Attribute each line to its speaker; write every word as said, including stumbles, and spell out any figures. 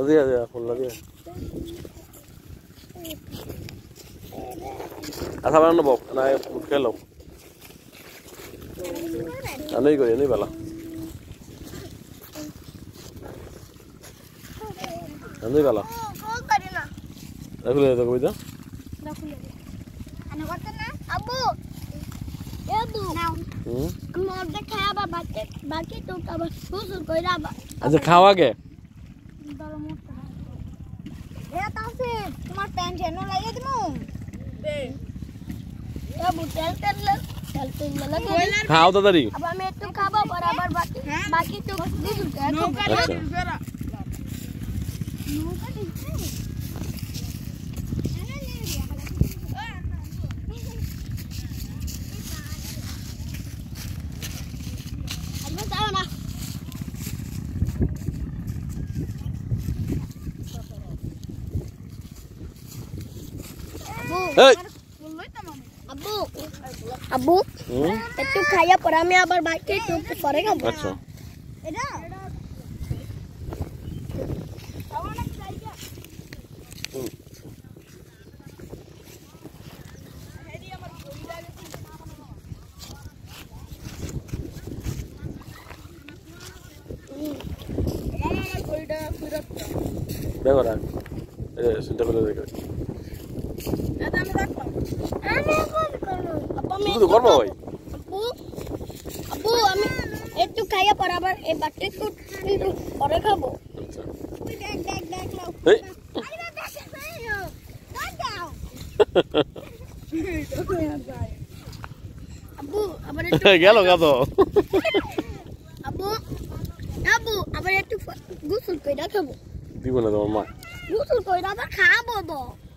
Speaker 1: দিয়া দিয়া ফুললা দিয়া আচ্ছা বানানো বক না খেলো আনেই করি আনেই বালা আনেই বালা রাখলে তো কবিতা
Speaker 2: রাখলে আনা করতে না আব্বু এ দু নাও হুম মোর দেখে আবার বাকি বাকি তো আবার সুসু কইরা
Speaker 1: আচ্ছা খাওয়া গে
Speaker 2: বড় মোটা এ তাসে তোমার প্যান্ট যেন লাগিয়ে দিমু দে এ বুটেল তেল তেল তেল লাগিয়ে
Speaker 1: খাও তাড়াতাড়ি
Speaker 2: अब আমি একটু খাবো বরাবর বাকি বাকি তো দিছু কেন
Speaker 1: আচ্ছা
Speaker 2: নৌকা দিছে
Speaker 1: এই
Speaker 2: আব্বু আব্বু একটু খাইয়া পরে আমি আবার বাকি একটু পরে খাবো
Speaker 1: আচ্ছা
Speaker 2: এটা
Speaker 1: দেখো রাখ এই চিন্তা করে দেখো
Speaker 2: এটা আমি রাখলাম আমি কোন করব আপা আমি
Speaker 1: শুধু করব ভাই
Speaker 2: আপু আপু আমি একটু খাইয়া পর আবার এই বাটি একটু কিন্তু পরে খাবো
Speaker 1: আচ্ছা
Speaker 2: তুই দেখ দেখ দেখ নাও
Speaker 1: এই
Speaker 2: আরে দেখ দেখ দাও আপু আবার একটু
Speaker 1: গেল কত
Speaker 2: আপু আপু আবার একটু গোসল কইরা খাবো
Speaker 1: দিব না তোমার মা
Speaker 2: গোসল কইরা আবার খাবো তো